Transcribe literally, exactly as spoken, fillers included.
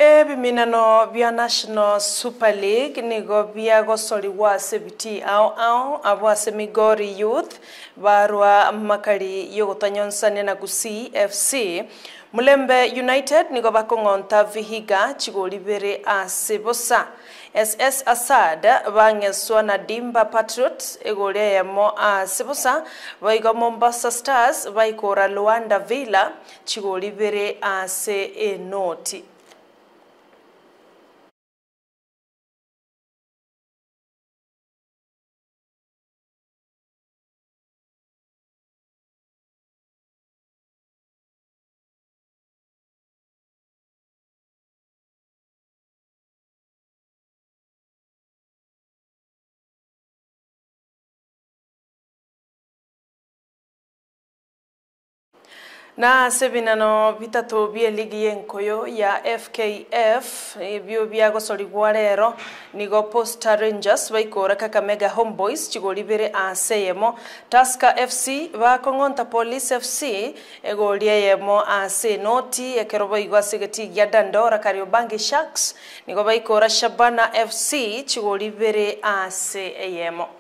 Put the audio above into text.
Ebiminano bya National Super League nigo bya gosori wase biti ao ao abwase Migori Youth barwa makari yogotanyonsane na Gusii F C. Mulembe United nigo bakongonta Vihiga chigoli bere ase bosa. S S Asad bangeswa na Dimba Patriots egole yamo ase bosa. Baiga Mombasa Stars baikora Luanda Villa chigoli bere ase enoti. Na sebinano bitatu bya ligi yenkoyo ya F K F ebyo byagosori gwarero nigo Posta Rangers baikora Kakamega Homeboys chigoli bere aseyemo. Tusker F C bakongonta Police F C egoli yemo ase noti ekerobo igwasegeti ya Dandora Kariobangi Sharks nigo baikora Shabana F C chigoli bere ase yemo.